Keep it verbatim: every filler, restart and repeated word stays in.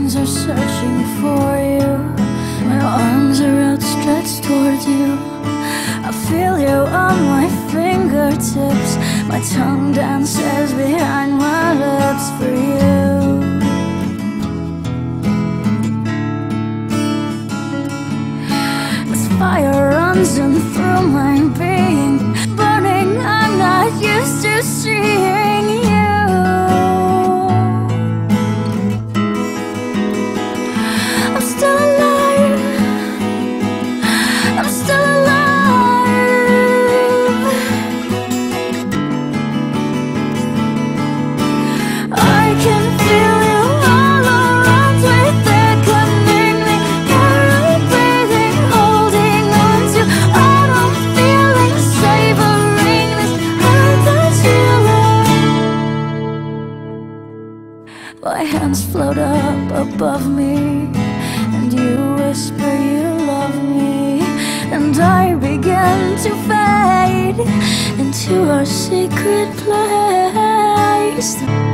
hands are searching for you, my arms are outstretched towards you. I feel you on my fingertips, my tongue dances behind my lips for you. This fire runs in through my being, burning, I'm not used to seeing you. I'm still alive, I'm still alive. I can feel you all around, beckoning me, carry breathing, holding on to autumn feelings, savoring this heart's healing. My hands float up above me, and you whisper you love me, and I begin to fade into our secret place.